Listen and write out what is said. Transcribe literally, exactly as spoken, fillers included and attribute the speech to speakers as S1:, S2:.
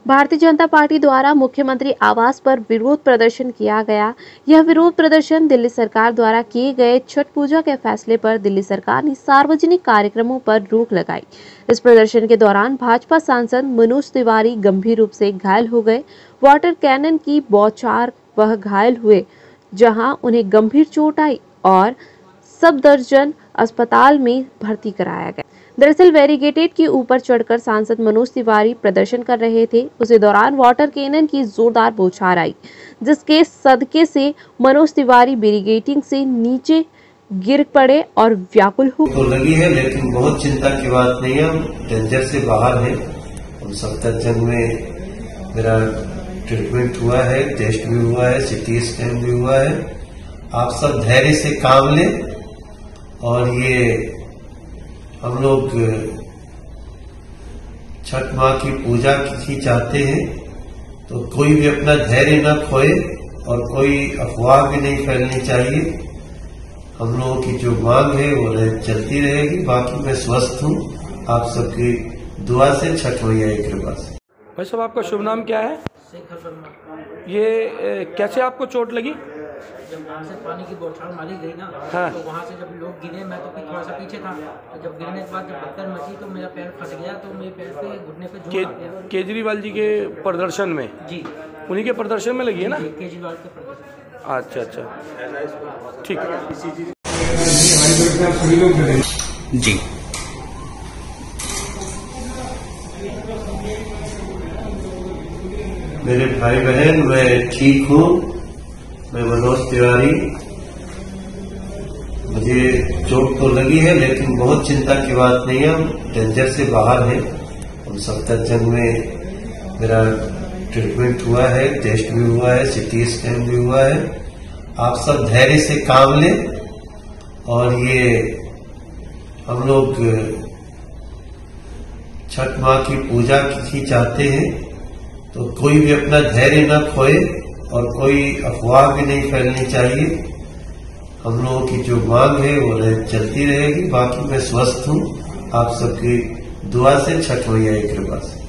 S1: Bharatiya Janata party द्वारा मुख्यमंत्री आवास पर विरोध प्रदर्शन किया गया। यह विरोध प्रदर्शन दिल्ली सरकार द्वारा किए गए छठ पूजा के फैसले पर दिल्ली सरकार ने सार्वजनिक कार्यक्रमों पर रोक लगाई। इस प्रदर्शन के दौरान भाजपा सांसद मनोज तिवारी गंभीर रूप से घायल हो गए। वाटर कैनन की बौछार वह घायल हुए, जहां उन्हें गंभीर चोट आई और सफदरजंग अस्पताल में भर्ती कराया गया। दरअसल बैरिकेड के ऊपर चढ़कर सांसद मनोज तिवारी प्रदर्शन कर रहे थे। उसी दौरान वाटर कैनन की जोरदार बौछार आई, जिसके सदके से मनोज तिवारी बैरिकेडिंग से नीचे गिर पड़े और व्याकुल हो
S2: तो लगी है, लेकिन बहुत चिंता की बात नहीं है। हम डेंजर से बाहर हैं। हम सफदरजंग में मेरा ट्रीटमेंट हुआ है, टेस्ट भी हुआ है, सिटी स्कैन भी हुआ है। आप सब धैर्य से काम लें और ये हम लोग छठ माँ की पूजा किसी चाहते हैं तो कोई भी अपना धैर्य न खोए और कोई अफवाह भी नहीं फैलनी चाहिए। हम लोगों की जो मांग है वो चलती रहेगी। बाकी मैं स्वस्थ हूँ, आप सबकी दुआ से, छठ मैया की कृपा से।
S3: भाई साहब, आपका शुभ नाम क्या है?
S4: शेखर वर्मा।
S3: ये ए, कैसे आपको चोट लगी?
S4: जब वहाँ से पानी की बौछार मारी गई ना,
S3: हाँ।
S4: तो वहाँ से जब लोग गिरे, मैं तो थोड़ा सा पीछे था, तो जब गिरने के बाद जब पत्थर मची तो मेरा पैर फट गया, तो मेरे पैर पे घुटने पे जोर आ गया।
S3: केजरीवाल जी के प्रदर्शन में? जी, उन्हीं के प्रदर्शन में लगी है ना?
S4: केजरीवाल के प्रदर्शन।
S3: अच्छा अच्छा, ठीक जी।
S2: मेरे भाई बहन, मैं ठीक हूँ। मैं मनोज तिवारी। मुझे चोट तो लगी है, लेकिन बहुत चिंता की बात नहीं है। हम डेंजर से बाहर हैं। हम सफदरजंग में मेरा ट्रीटमेंट हुआ है, टेस्ट भी हुआ है, सिटी स्कैन भी हुआ है। आप सब धैर्य से काम लें और ये हम लोग छठ माँ की पूजा किसी चाहते हैं तो कोई भी अपना धैर्य न खोए और कोई अफवाह भी नहीं फैलनी चाहिए। हम लोगों की जो मांग है वो चलती रहेगी। बाकी मैं स्वस्थ हूँ, आप सबकी दुआ से, छठ मैया की कृपा से।